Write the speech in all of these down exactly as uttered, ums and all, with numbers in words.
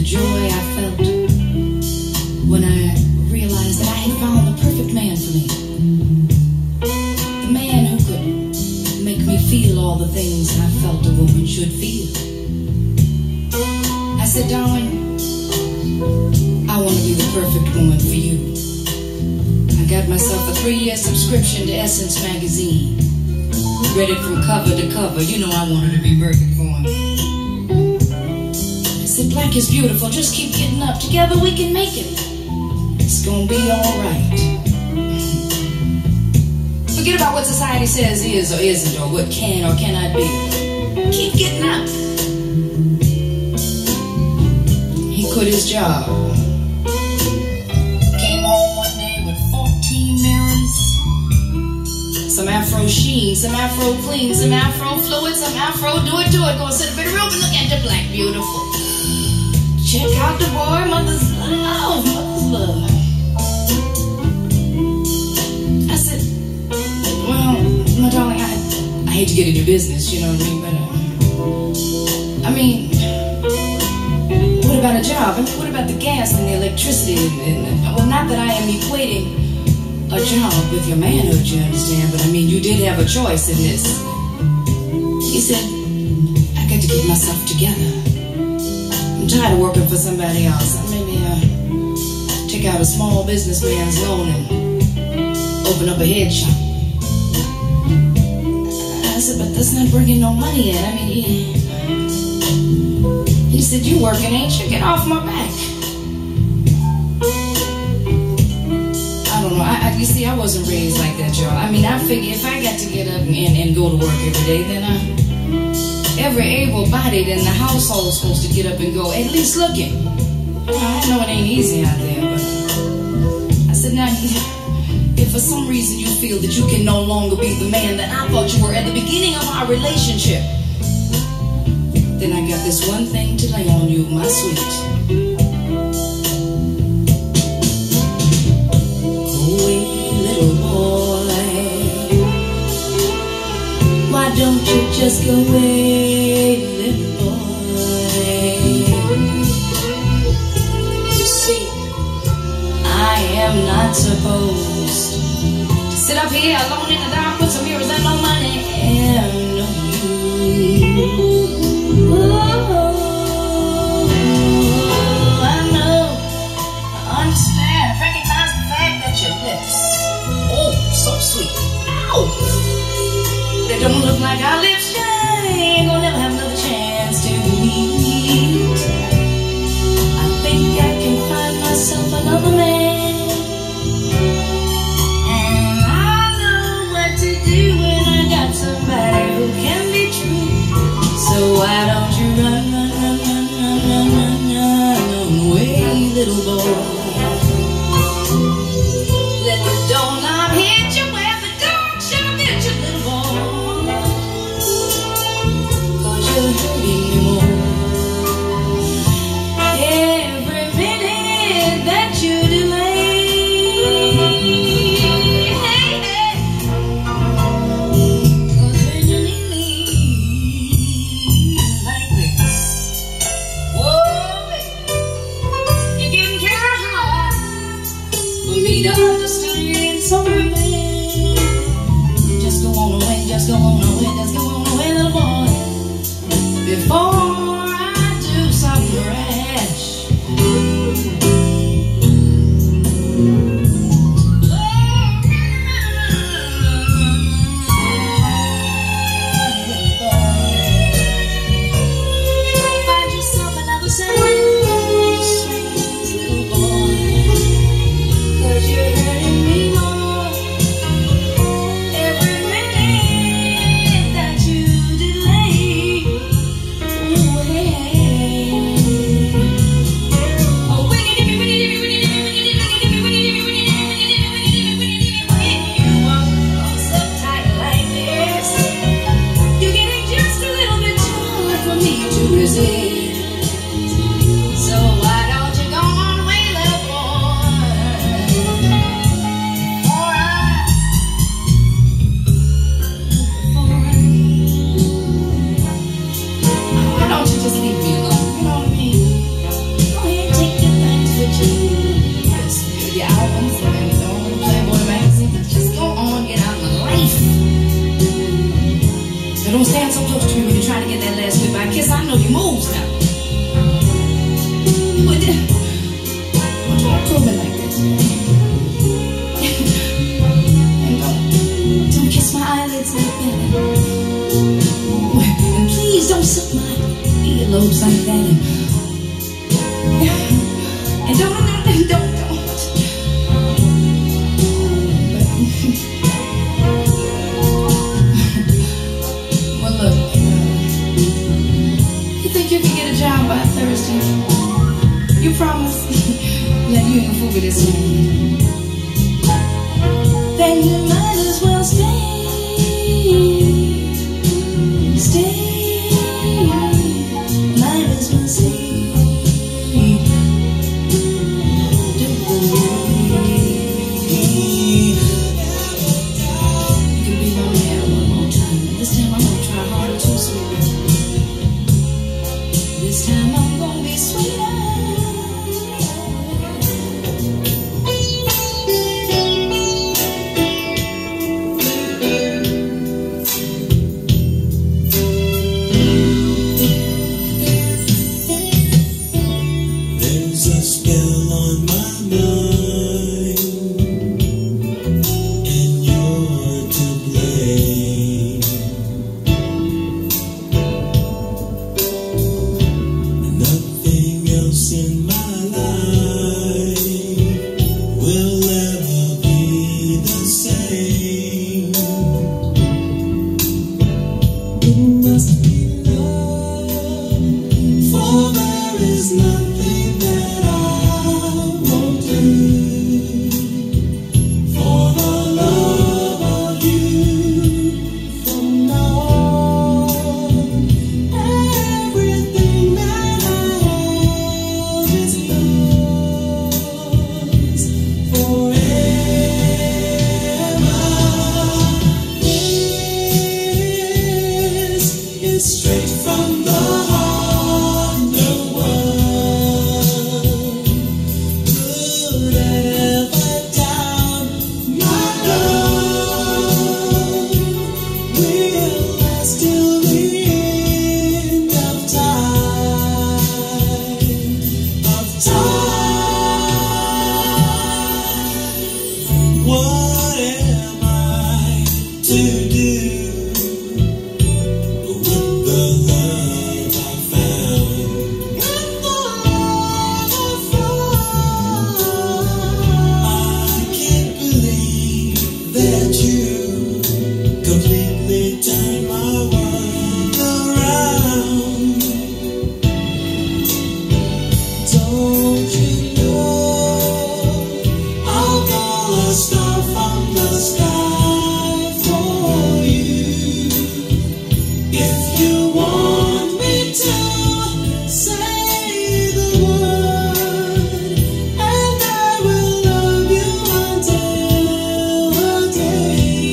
joy I felt when I realized that I had found the perfect man for me. The man who could make me feel all the things I felt a woman should feel. I said, darling, I want to be the perfect woman for you. I got myself a three-year subscription to Essence magazine. Read it from cover to cover. You know I wanted to be perfect for him. I said, black is beautiful. Just keep getting up. Together we can make it. It's gonna be alright. Forget about what society says is or isn't, or what can or cannot be. Keep getting up. He quit his job. Came home one day with fourteen mirrors. Some Afro sheen, some Afro clean, some Afro fluid, some Afro do it, do it. Go sit up in the room and look at the black beautiful. Check out the boy, mother's love, mother's love. I said, well, my darling, I, I hate to get in your business, you know what I mean, but, uh, I mean, what about a job? I mean, what about the gas and the electricity? And, and, well, not that I am equating a job with your manhood, you understand, but I mean, you did have a choice in this. He said, I got to get myself together. I'm tired of working for somebody else. Maybe uh, take out a small businessman's loan and open up a head shop. I said, but that's not bringing no money in. I mean, he, he said, you working, ain't you? Get off my back. I don't know. I, I, you see, I wasn't raised like that, y'all. I mean, I figure if I got to get up and, and go to work every day, then I... Every able-bodied in the household is supposed to get up and go, at least looking. I know it ain't easy out there, but I said, now, if for some reason you feel that you can no longer be the man that I thought you were at the beginning of our relationship, then I got this one thing to lay on you, my sweet. Go away, little boy. Why don't you just go away, little boy? You see, I am not supposed to sit up here alone in the dark with some mirrors and no money and no you. Oh, I know, I understand, I recognize the fact that your lips, oh, so sweet, ow! They don't look like our lips, I ain't gonna never have another chance to meet. I think I can find myself another man, and I know what to do when I got somebody who can be true. So why don't you run, run, run, run, run, run, run, run away, little boy. Let the doorknob hit you where the dog should have hit you, little boy. You're hurting me more every minute that you do. eyelids like that. And please don't suck my earlobes like that. And don't, don't, don't, don't. Well, look, you think you can get a job by Thursday? You promise? Yeah, you ain't gonna fool me this morning. Then you might as well stay. Stay. Might as well stay. You can be my man one more time. This time I'm gonna try harder too, sweetie. This time I'm gonna be sweeter. Straight from the heart, no one could ever down my love. Will last till the end of time, of time. What am I to do? Day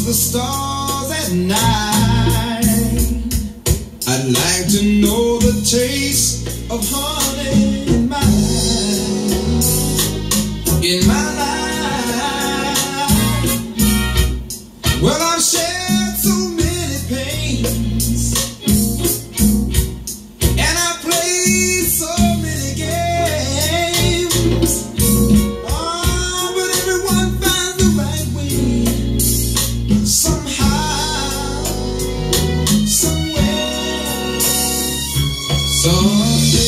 the stars at night. I'd like to know the taste of honey in my life, in my life. Well, I've shared so many pains, and I've played so many games. Oh, but everyone finds the right way, somehow, somewhere, someday.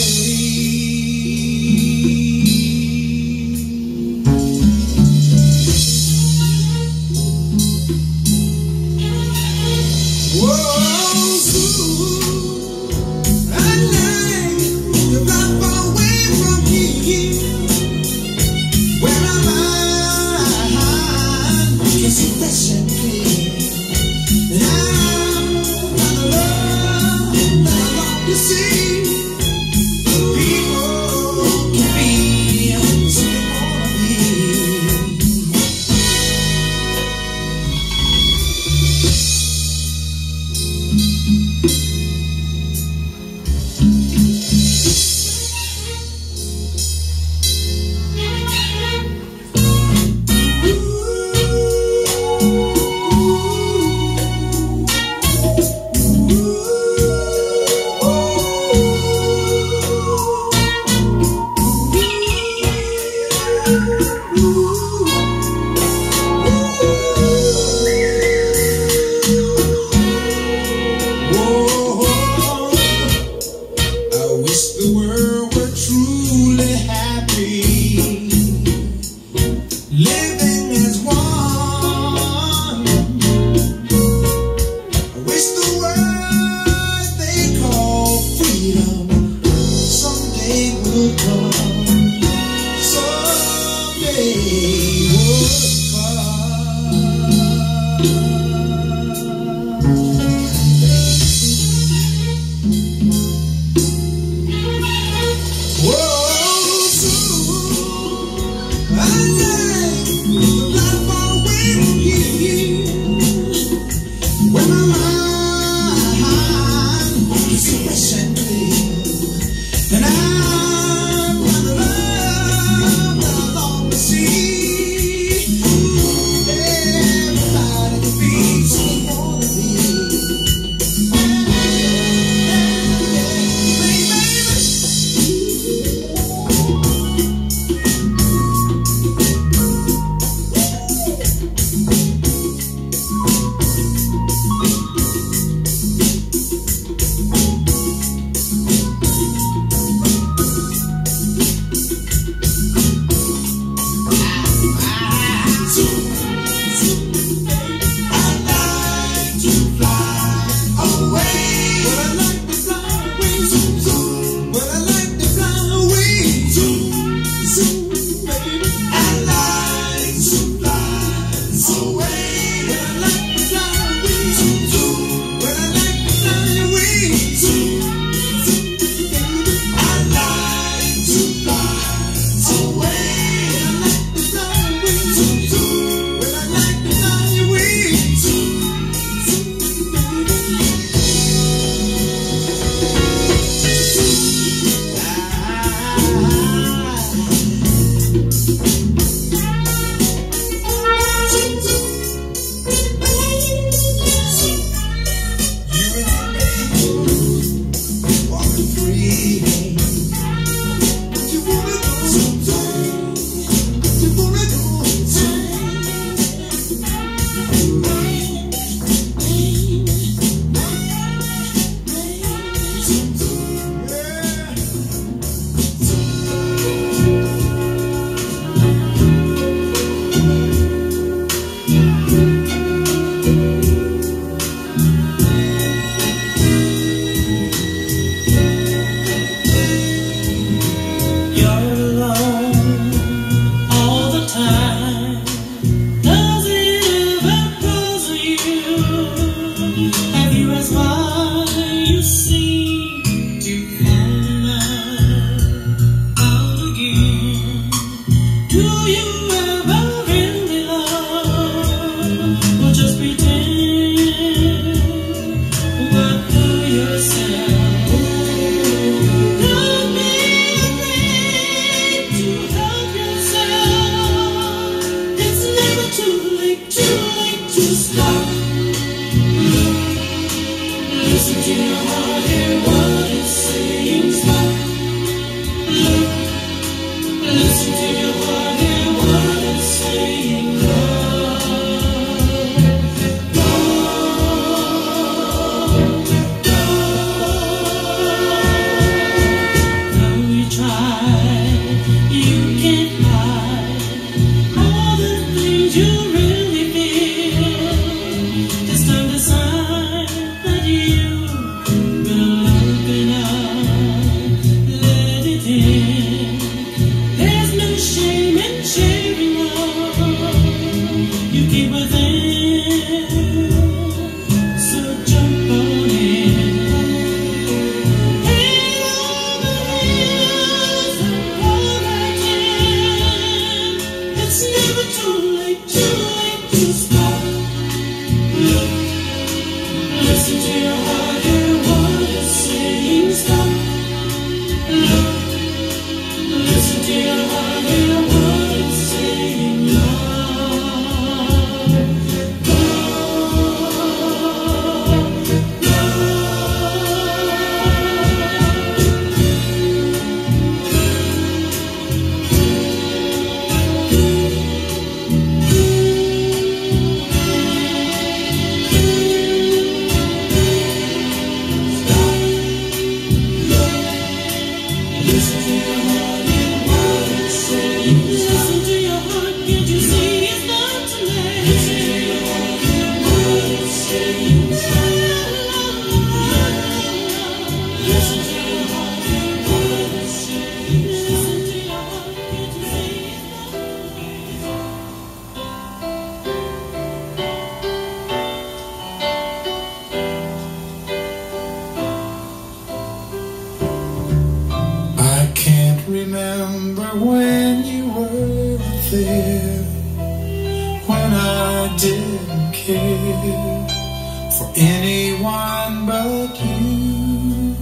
Remember when you were there, when I didn't care for anyone but you.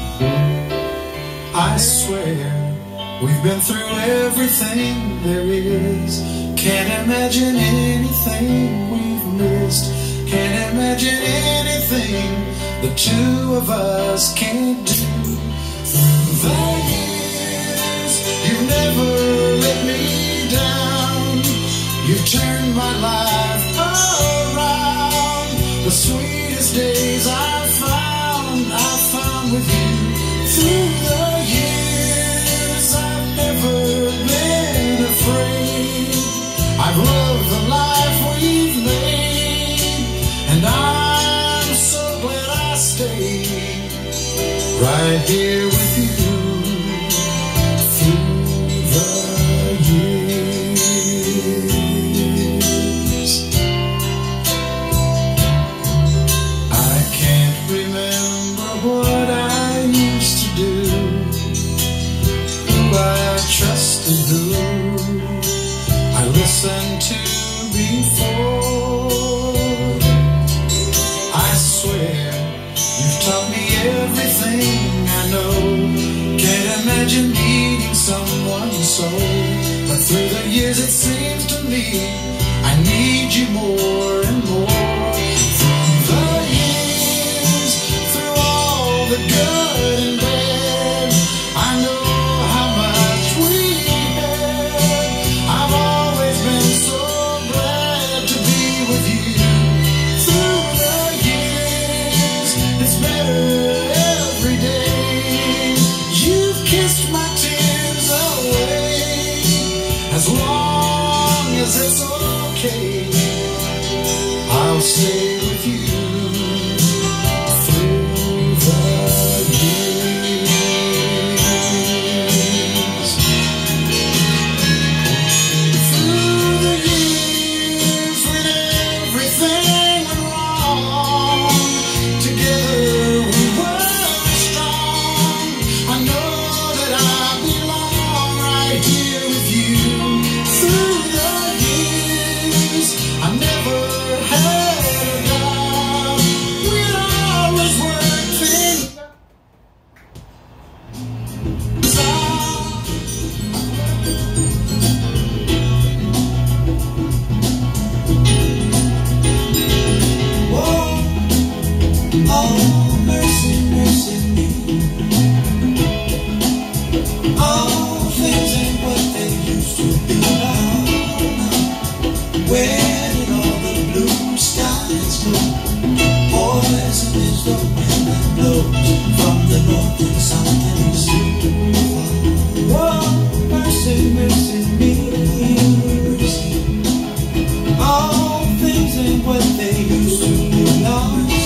I swear we've been through everything there is. Can't imagine anything we've missed. Can't imagine anything the two of us can't do. Through the years, you've never let me down. You've turned my life around. The sweetest days I've found, I've found with you. Through the years, I've never been afraid. I've loved the life we've made, and I'm so glad I stayed right here with you. Listened to before. I swear you've taught me everything I know. Can't imagine needing someone so, but through the years it seems to me I need you more and more. Through the years, through all the good and bad, I know how much we had. I've always been so glad to be with you. Through the years, it's better every day. You've kissed my tears away. As long as it's okay, I'll stay with you. Through the years, through the years when everything went wrong, together we were strong. I know that I belong right here with you. Through the years, I never had a doubt. ain't what they used to be. No,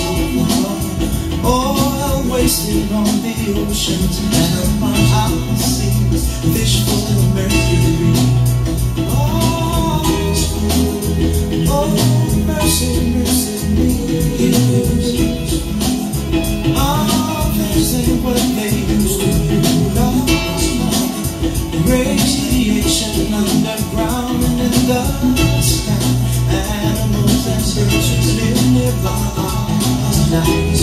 oil wasted on the oceans and upon our seas, fish full of mercury. Oh, oh, mercy, mercy me. Oh, things ain't what they used to be. No, no, radiation underground and in the sky. Animals and birds live nearby.